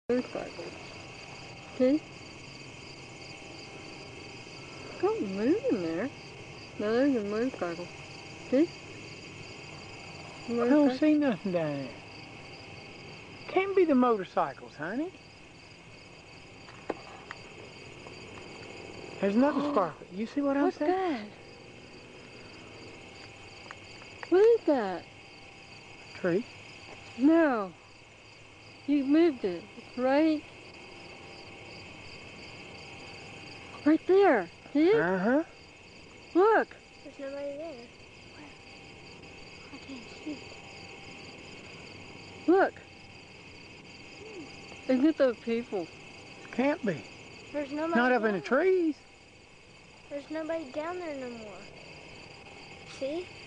Motorcycle. See? Don't move in there. No, there's a motorcycle. See? I don't see nothing down there. Can't be the motorcycles, honey. There's nothing sparkling. You see what I'm What's saying? that? What is that? Tree. No. You moved it, right? Right there. See it? Uh-huh. Look. There's nobody there. Where? I can't see. Look. Isn't it those people? Can't be. There's nobody Not up in down the there. trees. There's nobody down there no more. See?